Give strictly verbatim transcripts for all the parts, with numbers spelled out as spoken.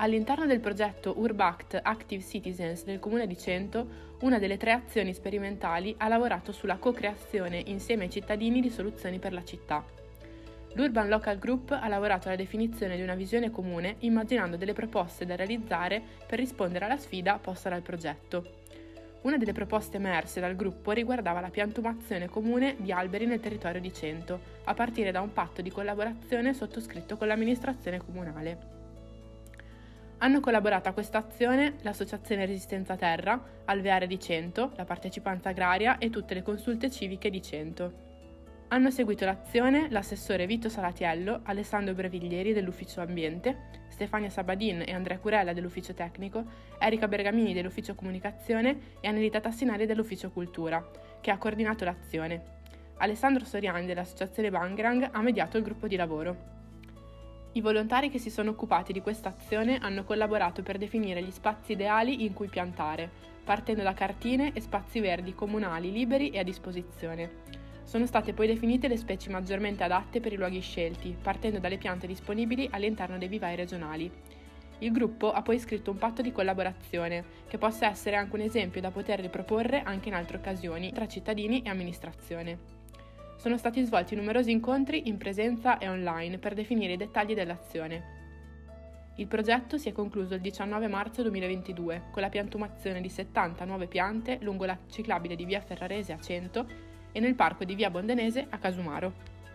All'interno del progetto Urbact Active Citizens del Comune di Cento, una delle tre azioni sperimentali ha lavorato sulla co-creazione insieme ai cittadini di soluzioni per la città. L'Urban Local Group ha lavorato alla definizione di una visione comune immaginando delle proposte da realizzare per rispondere alla sfida posta dal progetto. Una delle proposte emerse dal gruppo riguardava la piantumazione comune di alberi nel territorio di Cento, a partire da un patto di collaborazione sottoscritto con l'amministrazione comunale. Hanno collaborato a questa azione l'Associazione Resistenza Terra, Alveare di Cento, la Partecipanza Agraria e tutte le consulte civiche di Cento. Hanno seguito l'azione l'assessore Vito Salatiello, Alessandro Breviglieri dell'Ufficio Ambiente, Stefania Sabadin e Andrea Curella dell'Ufficio Tecnico, Erika Bergamini dell'Ufficio Comunicazione e Annelita Tassinari dell'Ufficio Cultura, che ha coordinato l'azione. Alessandro Soriani dell'Associazione Bangrang ha mediato il gruppo di lavoro. I volontari che si sono occupati di questa azione hanno collaborato per definire gli spazi ideali in cui piantare, partendo da cartine e spazi verdi comunali liberi e a disposizione. Sono state poi definite le specie maggiormente adatte per i luoghi scelti, partendo dalle piante disponibili all'interno dei vivai regionali. Il gruppo ha poi scritto un patto di collaborazione, che possa essere anche un esempio da poter riproporre anche in altre occasioni tra cittadini e amministrazione. Sono stati svolti numerosi incontri in presenza e online per definire i dettagli dell'azione. Il progetto si è concluso il diciannove marzo duemilaventidue con la piantumazione di settanta nuove piante lungo la ciclabile di via Ferrarese a Cento e nel parco di via Bondanese a Casumaro.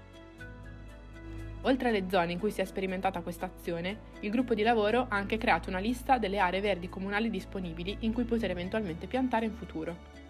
Oltre alle zone in cui si è sperimentata questa azione, il gruppo di lavoro ha anche creato una lista delle aree verdi comunali disponibili in cui poter eventualmente piantare in futuro.